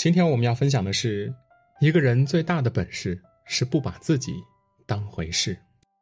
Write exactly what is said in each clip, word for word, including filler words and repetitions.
今天我们要分享的是，一个人最大的本事是不把自己当回事。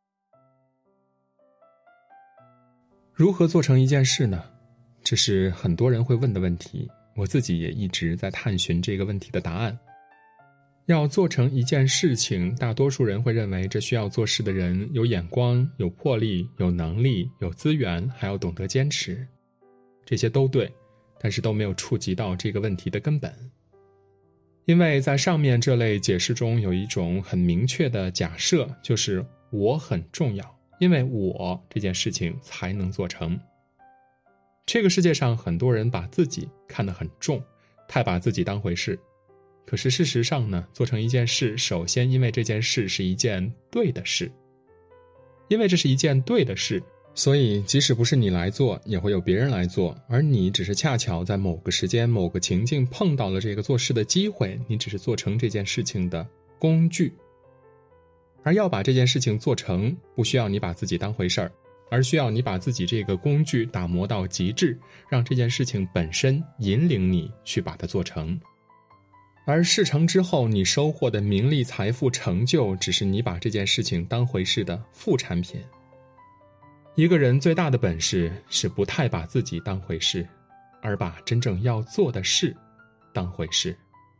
如何做成一件事呢？这是很多人会问的问题，我自己也一直在探寻这个问题的答案。要做成一件事情，大多数人会认为这需要做事的人有眼光、有魄力、有能力、有资源，还要懂得坚持。这些都对，但是都没有触及到这个问题的根本。因为在上面这类解释中有一种很明确的假设，就是我很重要，因为我这件事情才能做成。这个世界上很多人把自己看得很重，太把自己当回事。可是事实上呢，做成一件事，首先因为这件事是一件对的事。因为这是一件对的事，所以即使不是你来做，也会有别人来做，而你只是恰巧在某个时间、某个情境碰到了这个做事的机会，你只是做成这件事情的工具。而要把这件事情做成，不需要你把自己当回事儿，而需要你把自己这个工具打磨到极致，让这件事情本身引领你去把它做成。而事成之后，你收获的名利、财富、成就，只是你把这件事情当回事的副产品。一个人最大的本事是不太把自己当回事，而把真正要做的事当回事。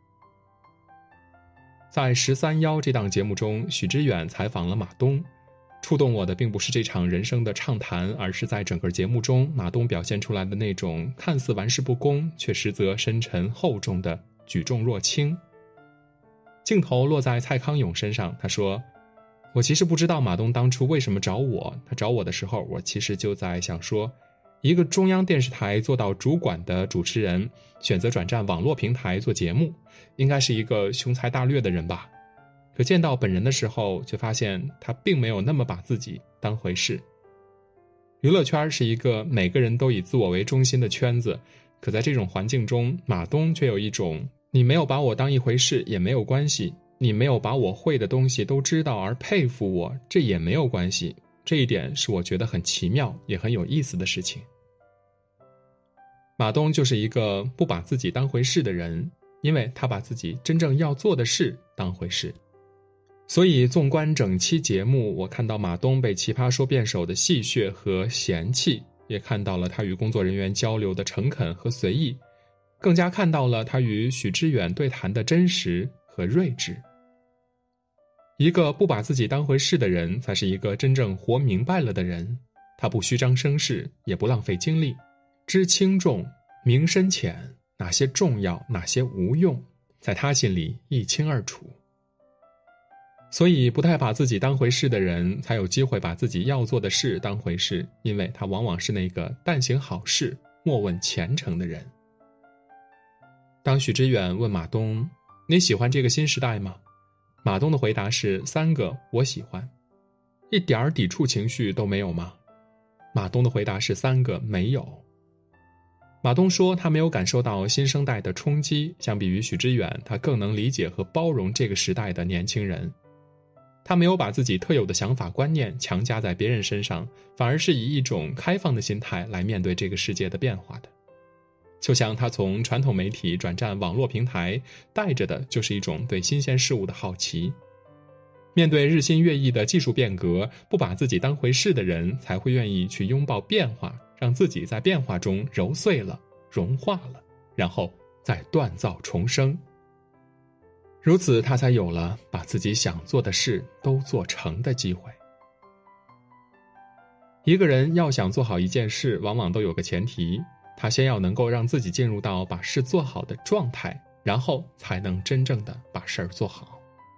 在十三邀这档节目中，许知远采访了马东。触动我的并不是这场人生的畅谈，而是在整个节目中马东表现出来的那种看似玩世不恭，却实则深沉厚重的举重若轻。镜头落在蔡康永身上，他说，我其实不知道马东当初为什么找我，他找我的时候，我其实就在想说，一个中央电视台做到主管的主持人，选择转战网络平台做节目，应该是一个雄才大略的人吧。可见到本人的时候，却发现他并没有那么把自己当回事。娱乐圈是一个每个人都以自我为中心的圈子，可在这种环境中，马东却有一种你没有把我当一回事也没有关系，你没有把我会的东西都知道而佩服我，这也没有关系。这一点是我觉得很奇妙也很有意思的事情。马东就是一个不把自己当回事的人，因为他把自己真正要做的事当回事。所以纵观整期节目，我看到马东被奇葩说辩手的戏谑和嫌弃，也看到了他与工作人员交流的诚恳和随意，更加看到了他与许知远对谈的真实和睿智。一个不把自己当回事的人，才是一个真正活明白了的人。他不虚张声势，也不浪费精力，知轻重，明深浅，哪些重要，哪些无用，在他心里一清二楚。所以不太把自己当回事的人，才有机会把自己要做的事当回事，因为他往往是那个但行好事，莫问前程的人。当许知远问马东，你喜欢这个新时代吗？马东的回答是三个我喜欢。一点抵触情绪都没有吗？马东的回答是三个没有。马东说他没有感受到新生代的冲击，相比于许知远，他更能理解和包容这个时代的年轻人。他没有把自己特有的想法观念强加在别人身上，反而是以一种开放的心态来面对这个世界的变化的。就像他从传统媒体转战网络平台，带着的就是一种对新鲜事物的好奇。面对日新月异的技术变革，不把自己当回事的人，才会愿意去拥抱变化，让自己在变化中揉碎了，融化了，然后再锻造重生。如此他才有了把自己想做的事都做成的机会。一个人要想做好一件事，往往都有个前提，他先要能够让自己进入到把事做好的状态，然后才能真正的把事儿做好。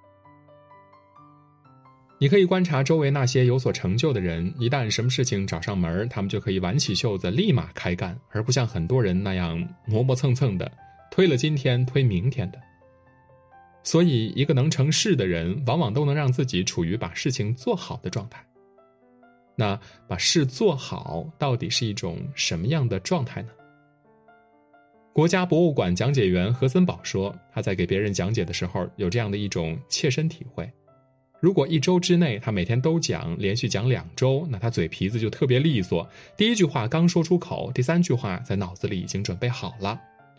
你可以观察周围那些有所成就的人，一旦什么事情找上门，他们就可以挽起袖子立马开干，而不像很多人那样磨磨蹭蹭的，推了今天推明天的。所以一个能成事的人，往往都能让自己处于把事情做好的状态。那把事做好到底是一种什么样的状态呢？国家博物馆讲解员何森宝说，他在给别人讲解的时候有这样的一种切身体会。如果一周之内他每天都讲，连续讲两周，那他嘴皮子就特别利索，第一句话刚说出口，第三句话在脑子里已经准备好了，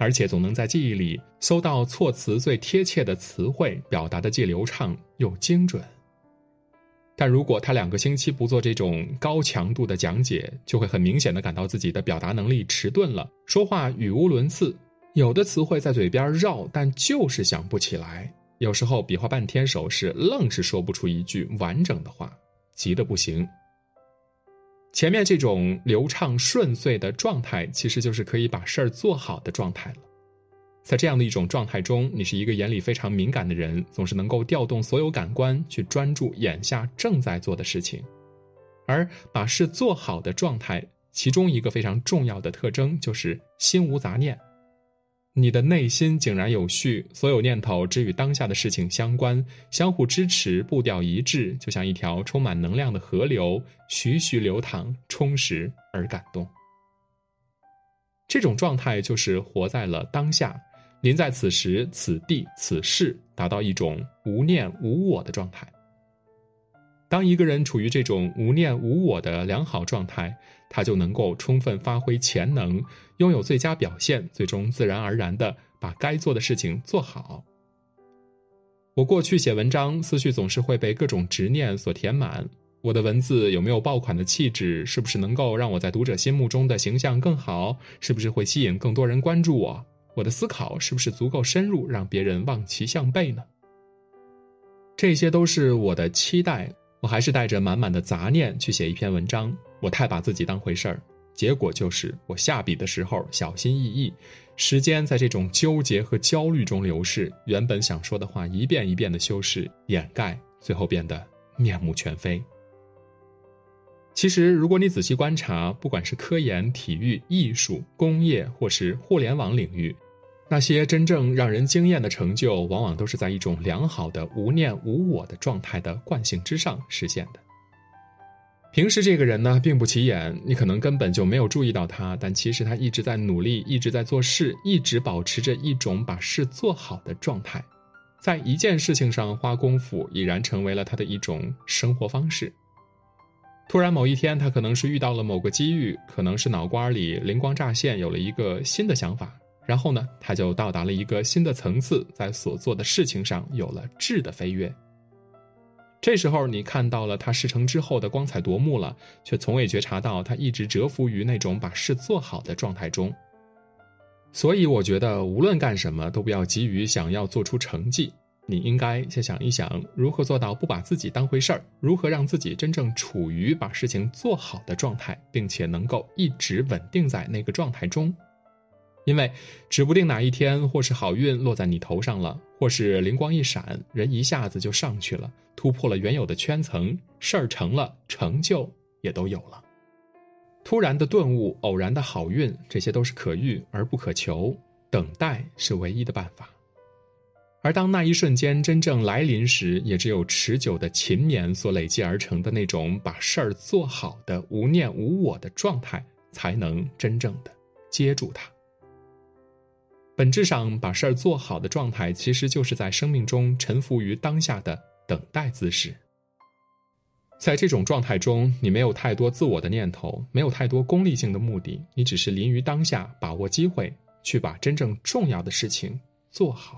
而且总能在记忆里搜到措辞最贴切的词汇，表达的既流畅又精准。但如果他两个星期不做这种高强度的讲解，就会很明显地感到自己的表达能力迟钝了，说话语无伦次，有的词汇在嘴边绕，但就是想不起来，有时候比划半天手势，愣是说不出一句完整的话，急得不行。前面这种流畅顺遂的状态，其实就是可以把事儿做好的状态了。在这样的一种状态中，你是一个眼里非常敏感的人，总是能够调动所有感官去专注眼下正在做的事情。而把事做好的状态，其中一个非常重要的特征就是心无杂念。你的内心井然有序，所有念头只与当下的事情相关，相互支持，步调一致，就像一条充满能量的河流，徐徐流淌，充实而感动。这种状态就是活在了当下，临在此时此地此事，达到一种无念无我的状态。当一个人处于这种无念无我的良好状态，他就能够充分发挥潜能，拥有最佳表现，最终自然而然地把该做的事情做好。我过去写文章，思绪总是会被各种执念所填满，我的文字有没有爆款的气质，是不是能够让我在读者心目中的形象更好，是不是会吸引更多人关注我，我的思考是不是足够深入，让别人望其项背呢？这些都是我的期待，我还是带着满满的杂念去写一篇文章，我太把自己当回事儿，结果就是我下笔的时候小心翼翼，时间在这种纠结和焦虑中流逝，原本想说的话一遍一遍的修饰掩盖，最后变得面目全非。其实如果你仔细观察，不管是科研、体育、艺术、工业或是互联网领域，那些真正让人惊艳的成就，往往都是在一种良好的无念无我的状态的惯性之上实现的。平时这个人呢并不起眼，你可能根本就没有注意到他，但其实他一直在努力，一直在做事，一直保持着一种把事做好的状态，在一件事情上花功夫已然成为了他的一种生活方式。突然某一天，他可能是遇到了某个机遇，可能是脑瓜里灵光乍现，有了一个新的想法，然后呢，他就到达了一个新的层次，在所做的事情上有了质的飞跃。这时候你看到了他事成之后的光彩夺目了，却从未觉察到他一直蛰伏于那种把事做好的状态中。所以我觉得无论干什么都不要急于想要做出成绩，你应该先想一想如何做到不把自己当回事儿，如何让自己真正处于把事情做好的状态，并且能够一直稳定在那个状态中。因为指不定哪一天，或是好运落在你头上了，或是灵光一闪，人一下子就上去了，突破了原有的圈层，事儿成了，成就也都有了。突然的顿悟，偶然的好运，这些都是可遇而不可求，等待是唯一的办法。而当那一瞬间真正来临时，也只有持久的勤勉所累积而成的那种把事儿做好的无念无我的状态，才能真正的接住它。本质上，把事儿做好的状态，其实就是在生命中臣服于当下的等待姿势。在这种状态中，你没有太多自我的念头，没有太多功利性的目的，你只是临于当下，把握机会，去把真正重要的事情做好。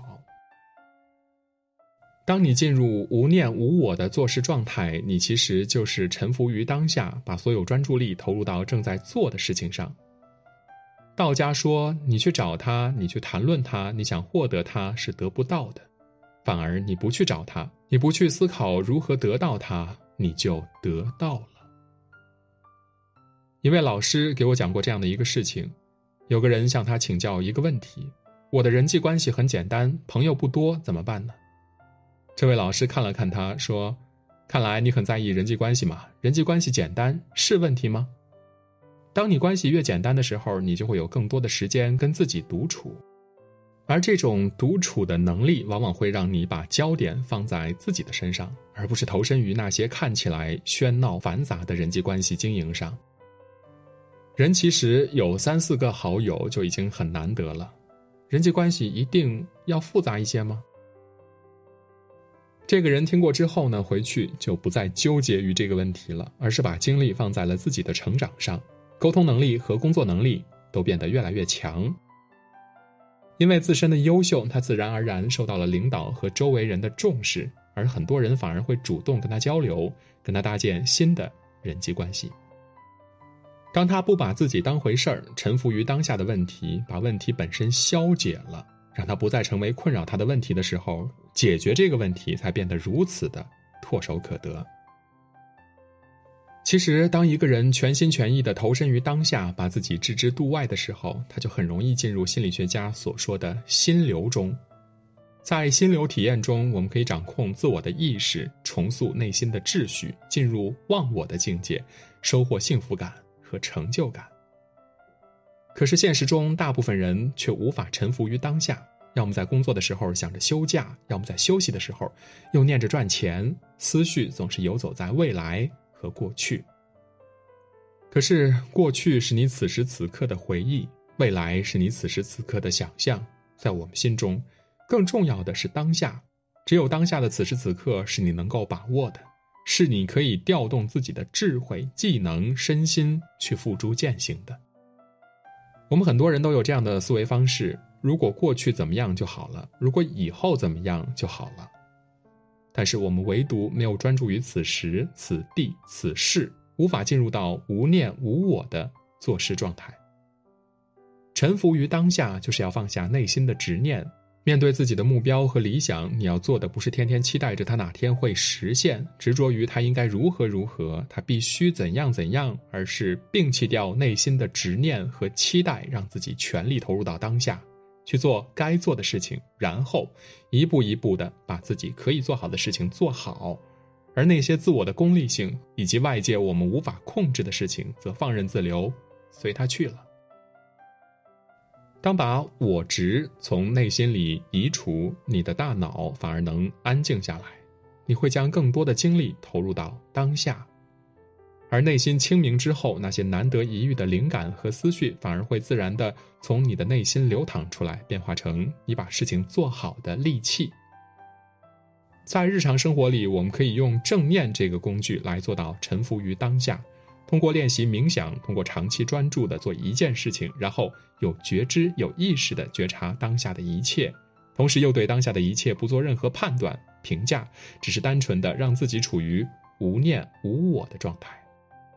当你进入无念无我的做事状态，你其实就是臣服于当下，把所有专注力投入到正在做的事情上。道家说，你去找他，你去谈论他，你想获得他是得不到的，反而你不去找他，你不去思考如何得到他，你就得到了。一位老师给我讲过这样的一个事情，有个人向他请教一个问题，我的人际关系很简单，朋友不多，怎么办呢？这位老师看了看他，说，看来你很在意人际关系嘛，人际关系简单，是问题吗？当你关系越简单的时候，你就会有更多的时间跟自己独处，而这种独处的能力往往会让你把焦点放在自己的身上，而不是投身于那些看起来喧闹繁杂的人际关系经营上。人其实有三四个好友就已经很难得了，人际关系一定要复杂一些吗？这个人听过之后呢，回去就不再纠结于这个问题了，而是把精力放在了自己的成长上，沟通能力和工作能力都变得越来越强。 因为自身的优秀，他自然而然受到了领导和周围人的重视，而很多人反而会主动跟他交流，跟他搭建新的人际关系。当他不把自己当回事儿，臣服于当下的问题，把问题本身消解了，让他不再成为困扰他的问题的时候，解决这个问题才变得如此的唾手可得。其实当一个人全心全意地投身于当下，把自己置之度外的时候，他就很容易进入心理学家所说的心流中。在心流体验中，我们可以掌控自我的意识，重塑内心的秩序，进入忘我的境界，收获幸福感和成就感。可是现实中，大部分人却无法臣服于当下，要么在工作的时候想着休假，要么在休息的时候又念着赚钱，思绪总是游走在未来和过去。可是过去是你此时此刻的回忆，未来是你此时此刻的想象，在我们心中，更重要的是当下。只有当下的此时此刻是你能够把握的，是你可以调动自己的智慧、技能、身心去付诸践行的。我们很多人都有这样的思维方式，如果过去怎么样就好了，如果以后怎么样就好了。但是我们唯独没有专注于此时、此地、此事，无法进入到无念无我的做事状态。臣服于当下，就是要放下内心的执念，面对自己的目标和理想，你要做的不是天天期待着它哪天会实现，执着于它应该如何如何，它必须怎样怎样，而是摒弃掉内心的执念和期待，让自己全力投入到当下，去做该做的事情，然后一步一步地把自己可以做好的事情做好，而那些自我的功利性以及外界我们无法控制的事情，则放任自流，随它去了。当把我执从内心里移除，你的大脑反而能安静下来，你会将更多的精力投入到当下。而内心清明之后，那些难得一遇的灵感和思绪反而会自然地从你的内心流淌出来，变化成你把事情做好的利器。在日常生活里，我们可以用正念这个工具来做到臣服于当下，通过练习冥想，通过长期专注地做一件事情，然后有觉知、有意识地觉察当下的一切，同时又对当下的一切不做任何判断、评价，只是单纯地让自己处于无念无我的状态。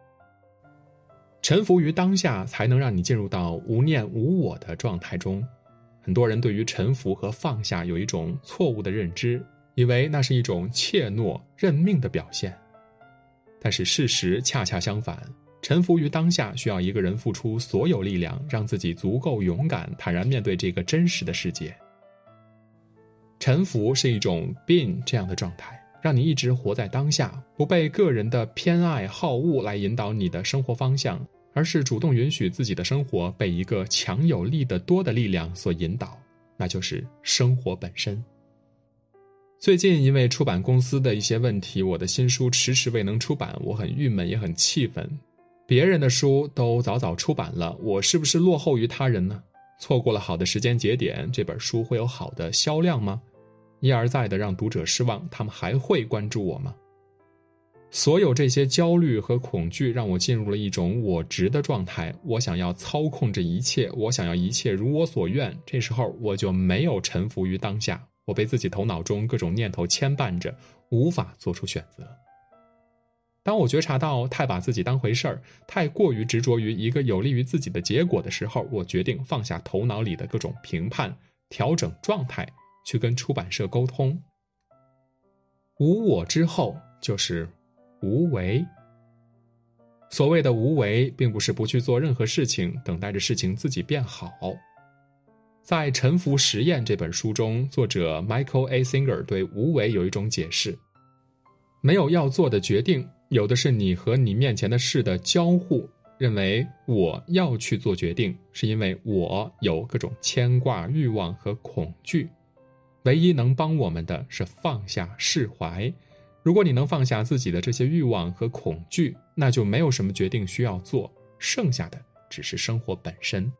臣服于当下，才能让你进入到无念无我的状态中。很多人对于臣服和放下有一种错误的认知，以为那是一种怯懦认命的表现。但是事实恰恰相反，臣服于当下需要一个人付出所有力量，让自己足够勇敢，坦然面对这个真实的世界。臣服是一种 being 这样的状态，让你一直活在当下，不被个人的偏爱好恶来引导你的生活方向，而是主动允许自己的生活被一个强有力的多的力量所引导，那就是生活本身。最近因为出版公司的一些问题，我的新书迟迟未能出版，我很郁闷也很气愤。别人的书都早早出版了，我是不是落后于他人呢？错过了好的时间节点，这本书会有好的销量吗？一而再的让读者失望，他们还会关注我吗？所有这些焦虑和恐惧让我进入了一种我执的状态，我想要操控这一切，我想要一切如我所愿，这时候我就没有臣服于当下，我被自己头脑中各种念头牵绊着，无法做出选择。当我觉察到太把自己当回事儿，太过于执着于一个有利于自己的结果的时候，我决定放下头脑里的各种评判，调整状态，去跟出版社沟通。无我之后就是无为。所谓的无为，并不是不去做任何事情，等待着事情自己变好。在《沉浮实验》这本书中，作者 Michael A. Singer 对无为有一种解释：没有要做的决定，有的是你和你面前的事的交互。认为我要去做决定，是因为我有各种牵挂、欲望和恐惧。唯一能帮我们的是放下、释怀。如果你能放下自己的这些欲望和恐惧，那就没有什么决定需要做，剩下的只是生活本身。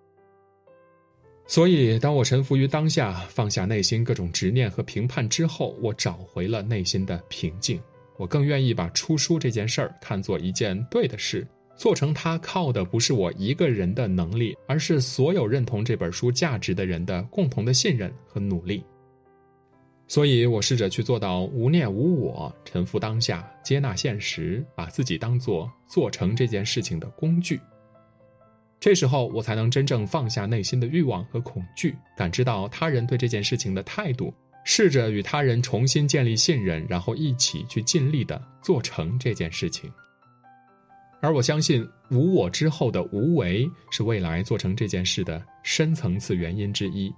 所以当我臣服于当下，放下内心各种执念和评判之后，我找回了内心的平静。我更愿意把出书这件事儿看作一件对的事， 做成它靠的不是我一个人的能力，而是所有认同这本书价值的人的共同的信任和努力。所以我试着去做到无念无我，臣服当下，接纳现实，把自己当作做成这件事情的工具。这时候我才能真正放下内心的欲望和恐惧，感知到他人对这件事情的态度，试着与他人重新建立信任，然后一起去尽力地做成这件事情。而我相信无我之后的无为是未来做成这件事的深层次原因之一。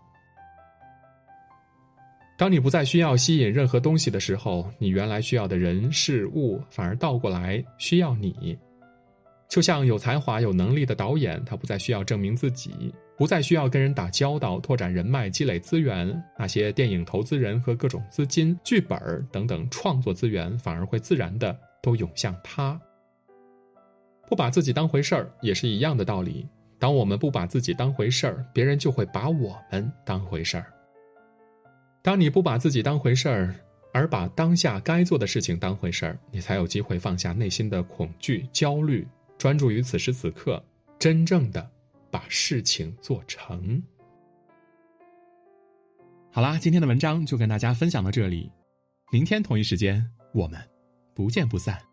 当你不再需要吸引任何东西的时候，你原来需要的人事物反而倒过来需要你。就像有才华有能力的导演，他不再需要证明自己，不再需要跟人打交道，拓展人脉，积累资源，那些电影投资人和各种资金、剧本等等创作资源反而会自然的都涌向他。不把自己当回事儿也是一样的道理，当我们不把自己当回事儿，别人就会把我们当回事儿。当你不把自己当回事儿，而把当下该做的事情当回事儿，你才有机会放下内心的恐惧、焦虑，专注于此时此刻，真正的把事情做成。好啦，今天的文章就跟大家分享到这里，明天同一时间我们不见不散。